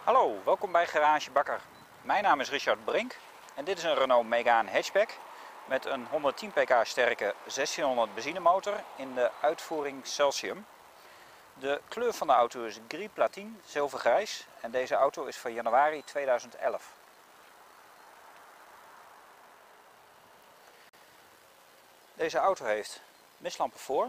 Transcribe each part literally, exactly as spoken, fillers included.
Hallo, welkom bij Garage Bakker. Mijn naam is Richard Brink en dit is een Renault Megane hatchback met een honderdtien pk sterke zestienhonderd benzinemotor in de uitvoering Celsium. De kleur van de auto is gris platine, zilvergrijs, en deze auto is van januari tweeduizend elf. Deze auto heeft mislampen voor,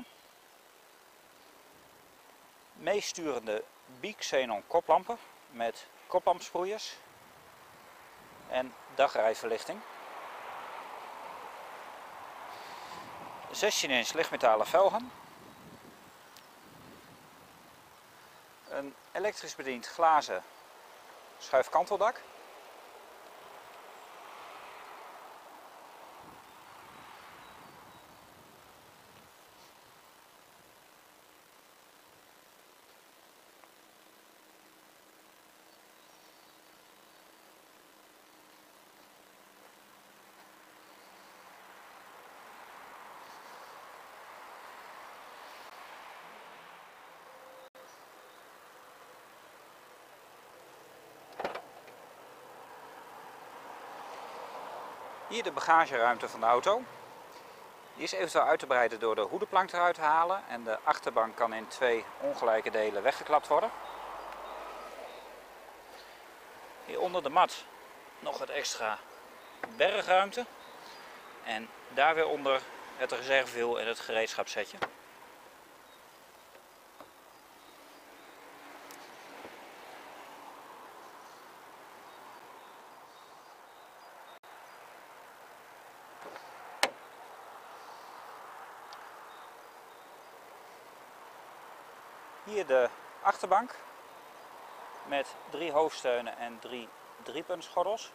meesturende bi-xenon koplampen met koplampsproeiers en dagrijverlichting. zestien inch lichtmetalen velgen. Een elektrisch bediend glazen schuifkanteldak. Hier de bagageruimte van de auto. Die is eventueel uit te breiden door de hoedenplank eruit te halen en de achterbank kan in twee ongelijke delen weggeklapt worden. Hier onder de mat nog wat extra bergruimte en daar weer onder het reservewiel en het gereedschapssetje. Hier de achterbank met drie hoofdsteunen en drie driepuntsgordels.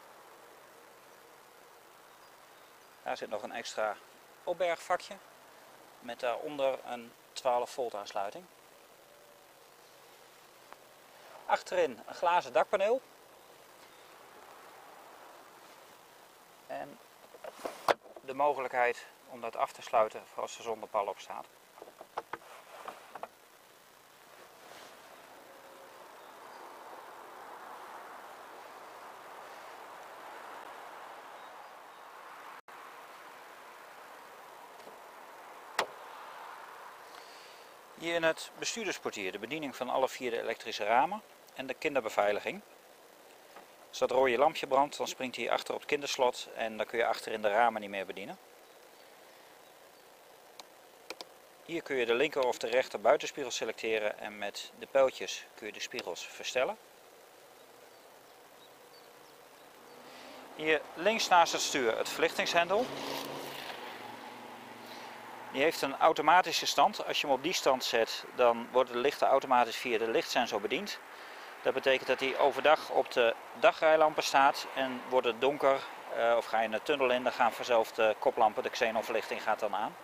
Daar zit nog een extra opbergvakje met daaronder een twaalf volt aansluiting. Achterin een glazen dakpaneel en de mogelijkheid om dat af te sluiten voor als er zonnepaal op staat. Hier in het bestuurdersportier de bediening van alle vier de elektrische ramen en de kinderbeveiliging. Als dat rode lampje brandt, dan springt hij achter op het kinderslot en dan kun je achterin de ramen niet meer bedienen. Hier kun je de linker of de rechter buitenspiegel selecteren en met de pijltjes kun je de spiegels verstellen. Hier links naast het stuur het verlichtingshendel. Die heeft een automatische stand. Als je hem op die stand zet, dan worden de lichten automatisch via de lichtsensor bediend. Dat betekent dat hij overdag op de dagrijlampen staat en wordt het donker uh, of ga je een tunnel in, dan gaan vanzelf de koplampen, de xenonverlichting gaat dan aan.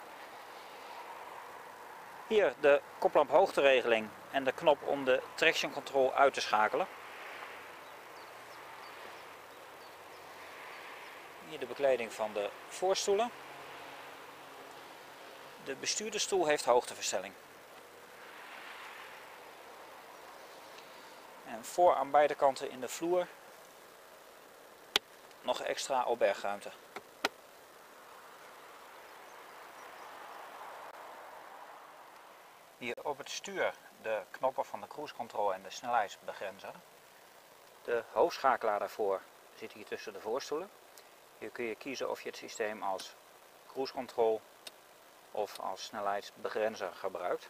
Hier de koplamp hoogteregeling en de knop om de traction control uit te schakelen. Hier de bekleding van de voorstoelen. De bestuurdersstoel heeft hoogteverstelling. En voor aan beide kanten in de vloer nog extra opbergruimte. Hier op het stuur de knoppen van de cruise control en de snelheidsbegrenzer. De hoofdschakelaar daarvoor zit hier tussen de voorstoelen. Hier kun je kiezen of je het systeem als cruise control of als snelheidsbegrenzer gebruikt.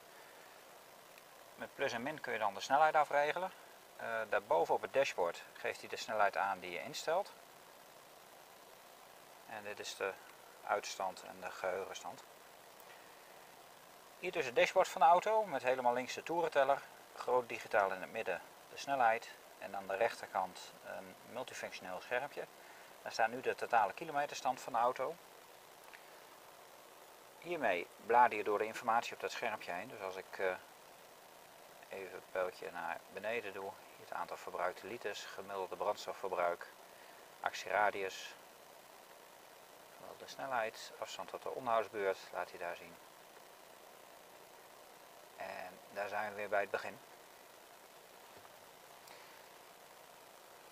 Met plus en min kun je dan de snelheid afregelen. Uh, daarboven op het dashboard geeft hij de snelheid aan die je instelt. En dit is de uitstand en de geheugenstand. Hier dus het dashboard van de auto met helemaal links de toerenteller, groot digitaal in het midden de snelheid en aan de rechterkant een multifunctioneel schermpje. Daar staat nu de totale kilometerstand van de auto. Hiermee blader je door de informatie op dat schermpje heen. Dus als ik uh, even het pijltje naar beneden doe, hier het aantal verbruikte liters, gemiddelde brandstofverbruik, actieradius, de snelheid, afstand tot de onderhoudsbeurt laat hij daar zien. En daar zijn we weer bij het begin.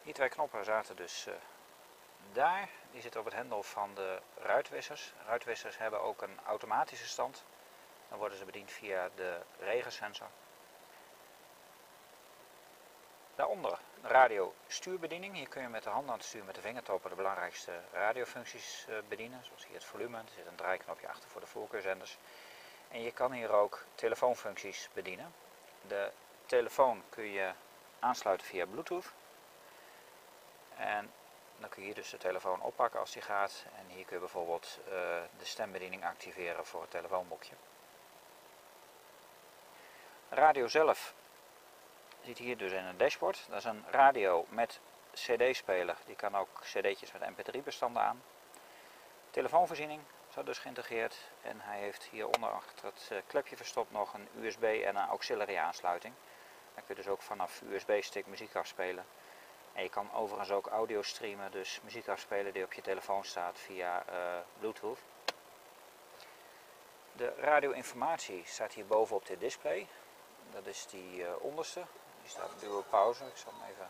Die twee knoppen zaten dus uh, daar. Die zitten op het hendel van de ruitwissers. Ruitwissers hebben ook een automatische stand. Dan worden ze bediend via de regensensor. Daaronder de radiostuurbediening. Hier kun je met de hand aan het stuur met de vingertoppen de belangrijkste radiofuncties uh, bedienen. Zoals hier het volume. Er zit een draaiknopje achter voor de voorkeurzenders. En je kan hier ook telefoonfuncties bedienen. De telefoon kun je aansluiten via Bluetooth. En dan kun je hier dus de telefoon oppakken als die gaat. En hier kun je bijvoorbeeld uh, de stembediening activeren voor het telefoonboekje. De radio zelf zit hier dus in een dashboard. Dat is een radio met cd-speler. Die kan ook cd'tjes met M P drie bestanden aan. Telefoonvoorziening is dus geïntegreerd. En hij heeft hieronder achter het uh, klepje verstopt nog een U S B en een auxiliary aansluiting. Dan kun je dus ook vanaf U S B-stick muziek afspelen. En je kan overigens ook audio streamen, dus muziek afspelen die op je telefoon staat via uh, Bluetooth. De radio-informatie staat hier boven op dit display. Dat is die uh, onderste. Die staat op dubbele pauze. Ik zal hem even,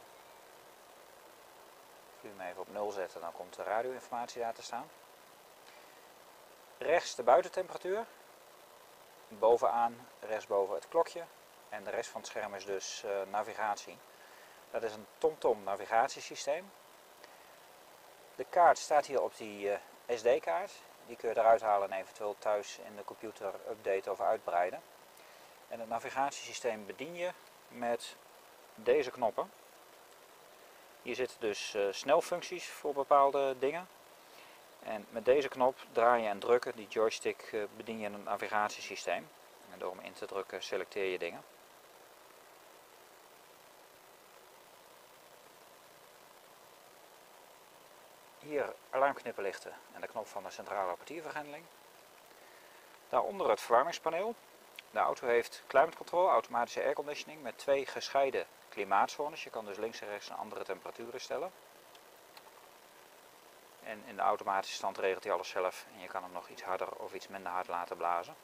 hem even op nul zetten, dan komt de radio-informatie daar te staan. Rechts de buitentemperatuur. Bovenaan, rechtsboven het klokje. En de rest van het scherm is dus uh, navigatie. Dat is een TomTom navigatiesysteem. De kaart staat hier op die uh, S D-kaart. Die kun je eruit halen en eventueel thuis in de computer updaten of uitbreiden. En het navigatiesysteem bedien je met deze knoppen. Hier zitten dus uh, snelfuncties voor bepaalde dingen. En met deze knop draaien en drukken, die joystick, uh, bedien je het navigatiesysteem. En door hem in te drukken selecteer je dingen. Hier alarmknipperlichten en de knop van de centrale portiervergrendeling. Daaronder het verwarmingspaneel. De auto heeft climate control, automatische airconditioning met twee gescheiden klimaatzones. Je kan dus links en rechts een andere temperaturen stellen. En in de automatische stand regelt hij alles zelf en je kan hem nog iets harder of iets minder hard laten blazen.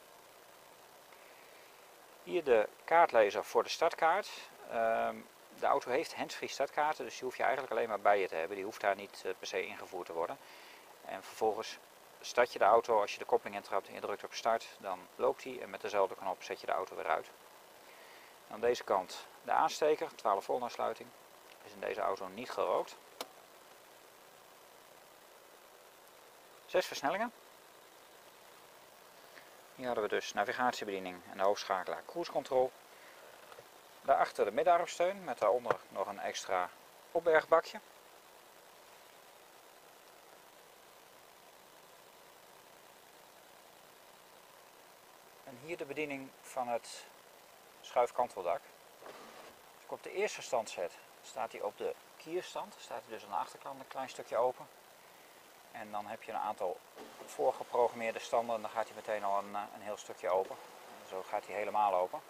Hier de kaartlezer voor de startkaart. Um, De auto heeft handsfree startkaarten, dus die hoef je eigenlijk alleen maar bij je te hebben. Die hoeft daar niet uh, per se ingevoerd te worden. En vervolgens start je de auto, als je de koppeling intrapt en je drukt op start, dan loopt hij en met dezelfde knop zet je de auto weer uit. En aan deze kant de aansteker, twaalf volt aansluiting, is in deze auto niet gerookt. Zes versnellingen. Hier hadden we dus navigatiebediening en de hoofdschakelaar cruise control. Daarachter de middenarmsteun met daaronder nog een extra opbergbakje. En hier de bediening van het schuifkanteldak. Als ik op de eerste stand zet, staat hij op de kierstand. Staat hij dus aan de achterkant een klein stukje open. En dan heb je een aantal voorgeprogrammeerde standen en dan gaat hij meteen al een, een heel stukje open. En zo gaat hij helemaal open.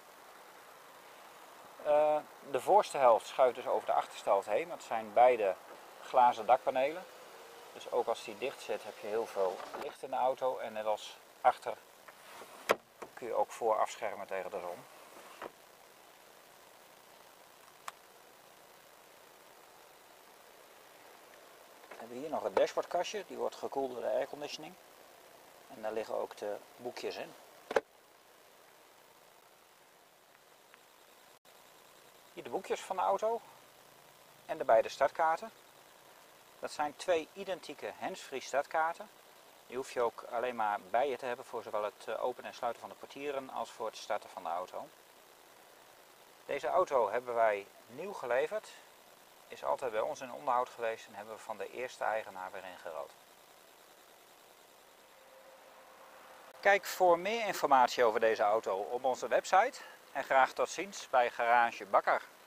Uh, de voorste helft schuift dus over de achterste helft heen. Dat zijn beide glazen dakpanelen. Dus ook als die dicht zit heb je heel veel licht in de auto. En net als achter kun je ook voor afschermen tegen de zon. We hebben hier nog het dashboardkastje. Die wordt gekoeld door de airconditioning. En daar liggen ook de boekjes in. Hier de boekjes van de auto en de beide startkaarten. Dat zijn twee identieke handsfree startkaarten. Die hoef je ook alleen maar bij je te hebben voor zowel het openen en sluiten van de portieren als voor het starten van de auto. Deze auto hebben wij nieuw geleverd. Is altijd bij ons in onderhoud geweest en hebben we van de eerste eigenaar weer ingerood. Kijk voor meer informatie over deze auto op onze website. En graag tot ziens bij Garage Bakker.